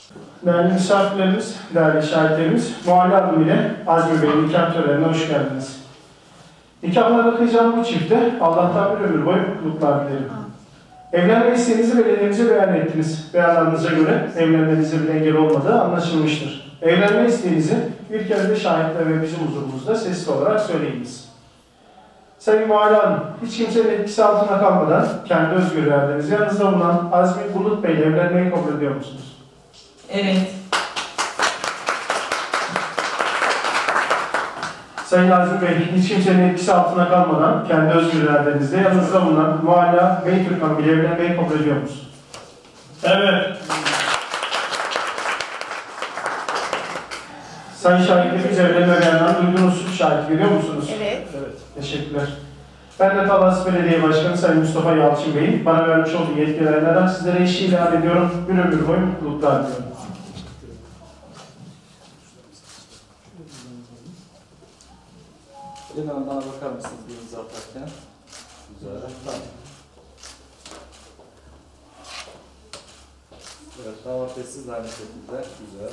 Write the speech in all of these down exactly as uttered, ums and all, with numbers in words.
Değerli misafirlerimiz, değerli şahitlerimiz, Muhalle Hanım ile Azmi Bey'in nikah törenine hoş geldiniz. Nikahlarını kıyacağım bu çifte Allah'tan bir ömür boyu mutluluklar dilerim. Evlenme isteğinizi belediyemize beyan ettiniz. Beyanlarınıza göre evlenmenize bir engel olmadığı anlaşılmıştır. Evlenme isteğinizi bir kere de şahitler ve bizim huzurumuzda sesli olarak söyleyiniz. Sayın Muhalle Hanım, hiç kimsenin etkisi altında kalmadan kendi özgür iradenizi yanınızda bulunan Azmi Bulut Bey ile evlenmeyi kabul ediyor musunuz? Evet. Sayın Azmi Bey, hiç kimsenin etkisi altına kalmadan kendi özgür iradenizde yanınızda bulunan Muhalla Beytürkhan ile evlenmeyi kabul ediyor musunuz? Evet. Sayın şahitlerimiz evlenme beyanlarını duydunuz, şahit veriyor musunuz? Evet. Evet, teşekkürler. Ben de Talas Belediye Başkanı Sayın Mustafa Yalçın Bey'in bana vermiş olduğu yetkilerden sizlere eşi ilan ediyorum. Bir ömür boyu mutluluklar diliyorum. Hemen bana bakar mısınız bir imza atarken? Güzel. Tamam. Evet, damat ve siz de aynı şekilde. Güzel.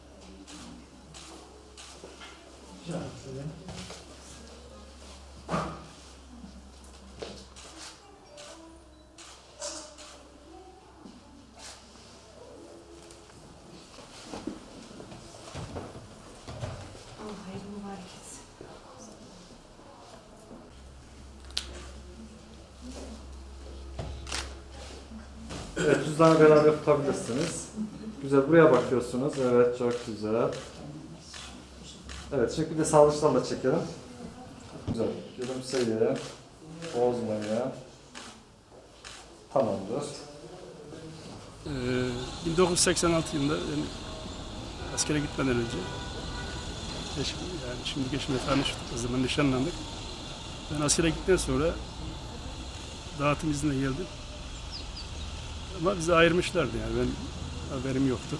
Evet, cüzdanı beraber tutabilirsiniz. Güzel, buraya bakıyorsunuz. Evet, çok güzel. Evet, şekilde sağlıçlarla çekelim. Güzel, gülümseyin, bozmayın. Tamamdır. Ee, bin dokuz yüz seksen altı yılında yani askere gitmeden önce eşim, yani şimdi eşimle tanıştık, o zaman nişanlandık. Ben askere gittikten sonra dağıtım iznine geldim. Ama bizi ayırmışlardı yani, ben haberim yoktu.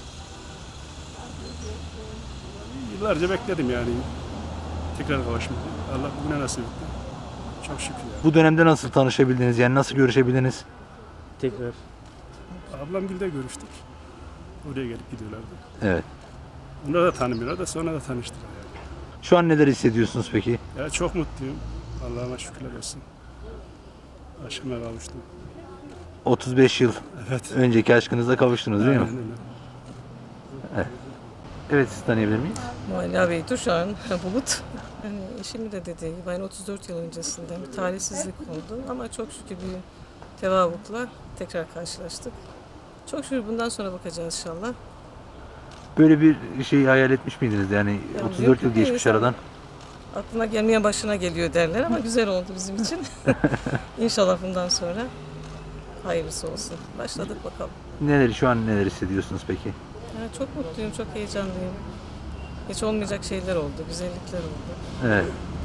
Yıllarca bekledim yani tekrar kavuşmak. Allah bugüne nasip etti. Çok şükür yani. Bu dönemde nasıl tanışabildiniz? Yani nasıl görüşebildiniz? Tekrar. Ablamgil'de görüştük. Oraya gelip gidiyorlardı. Evet. Onlar da tanımıyorlar da sonra da tanıştılar yani. Şu an neler hissediyorsunuz peki? Ya çok mutluyum. Allah'ıma şükürler olsun. Aşkıma kavuştum. otuz beş yıl Evet. önceki aşkınıza kavuştunuz değil mi? Aynen öyle. Evet. Evet, siz tanıyabilir miyiz? Muhalle Beytürkhan, Bulut. Yani eşimin de dediği gibi ben otuz dört yıl öncesinden bir talihsizlik oldu ama çok şükür bir tevafukla tekrar karşılaştık. Çok şükür bundan sonra bakacağız inşallah. Böyle bir şeyi hayal etmiş miydiniz? Yani Yani otuz dört yıl mümkün geçmiş değil, aradan. Aklına gelmeyen başına geliyor derler ama güzel oldu bizim için. İnşallah bundan sonra hayırlısı olsun. Başladık bakalım. Neler, şu an neler hissediyorsunuz peki? Ya çok mutluyum, çok heyecanlıyım. Hiç olmayacak şeyler oldu, güzellikler oldu. Evet.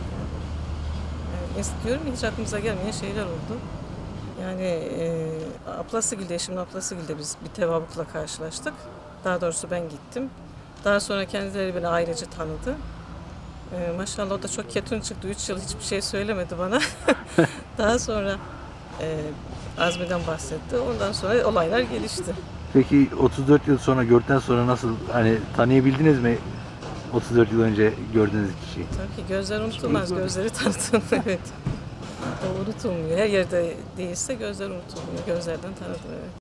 Yani diyorum ya, hiç aklımıza gelmeyen şeyler oldu. Yani e, Aplasıgil'de, eşimin Aplasıgil'de biz bir tevafukla karşılaştık. Daha doğrusu ben gittim. Daha sonra kendileri beni ailece tanıdı. E, maşallah o da çok ketum çıktı. Üç yıl hiçbir şey söylemedi bana. Daha sonra e, Azmi'den bahsetti. Ondan sonra olaylar gelişti. Peki otuz dört yıl sonra gördükten sonra nasıl, hani tanıyabildiniz mi otuz dört yıl önce gördüğünüz kişiyi? Tabii ki gözler unutulmaz, gözleri tanıtılır. Evet. O unutulmuyor. Her yerde değilse gözler unutulmuyor, gözlerden tanıtılıyor.